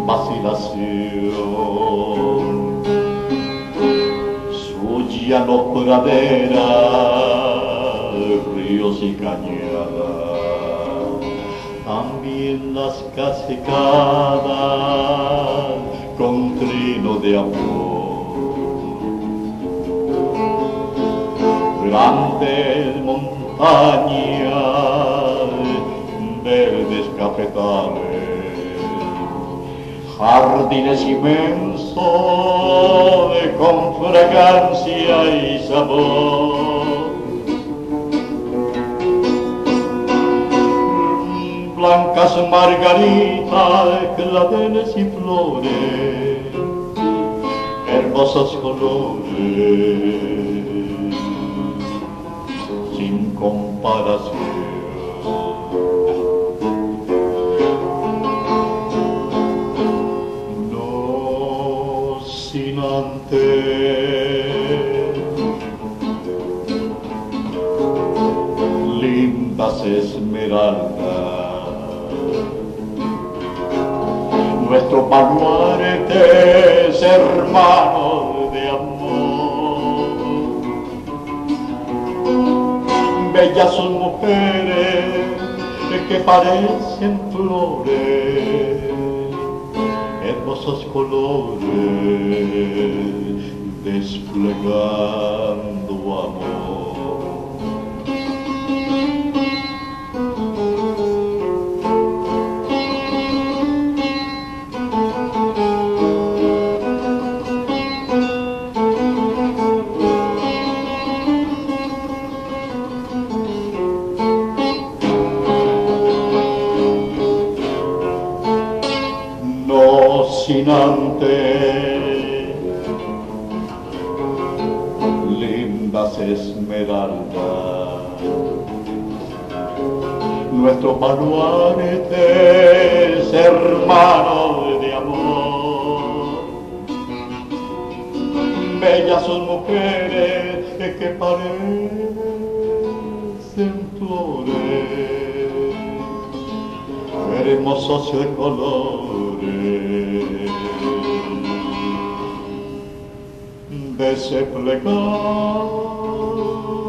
vacilación. Su llano praderas, ríos y cañadas, también las cascadas con trino de amor. Grandes montañas, verdes cafetales, jardines inmensos con fragancia y sabor. Blancas margaritas, claveles y flores, hermosos colores, sin comparación. Sin antes lindas esmeraldas, nuestro baluarte es hermano de amor. Bellas son mujeres que parecen flores, hermosos colores desplegando amor. Sin antes lindas esmeraldas, nuestro baluarte es hermano de amor. Bellas son mujeres que parecen flores, hermosos de colores desplegados